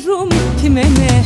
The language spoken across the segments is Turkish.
severim kime ne.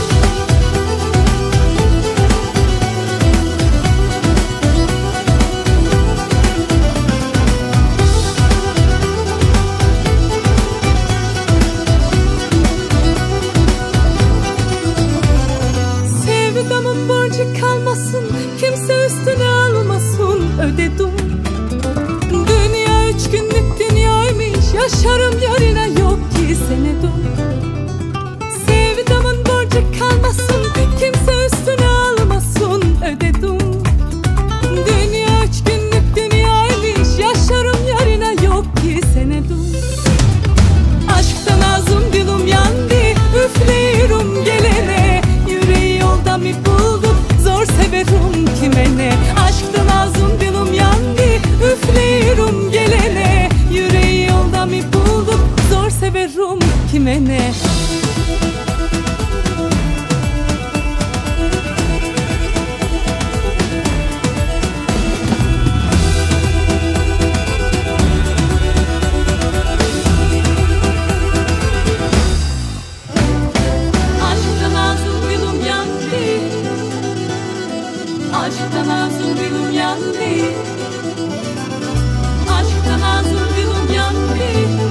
Sevdamın borcu kalmasın, kimse üstüne almasın, ödedim. Dünya 3 günlük dünyaymış, yaşarım yarına yok ki senedim. Sevdamın borcu kalmasın, kimse üstüne almasın, ödedim. Dünya 3 günlük dünyaymış, yaşarım yarına yok ki senedim. Aşktan ağzım dilim yandı, üfleyirim gelene. Yüreği yolda mı bulduk, zor severim kime ne. Aşktan ağzım dilim yandı, üfleyirim gelene. Yüreği yolda mı bulduk, zor severim kime ne. Aşktan ağzım dilim yandı, aşktan ağzım dilim yandı.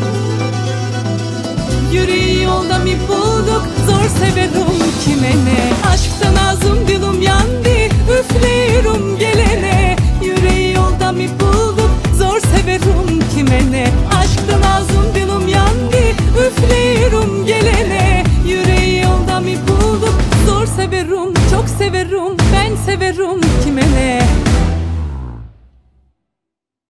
Yüreği yolda mı bulduk, zor severim kime ne. Aşktan ağzım dilim yandı, üfleyirim gelene. Yüreği yolda mı bulduk, zor severim kime ne. Aşktan ağzım dilim yandı, üfleyirim gelene. Yüreği yolda mı bulduk, zor severim, çok severim, ben severim kime ne.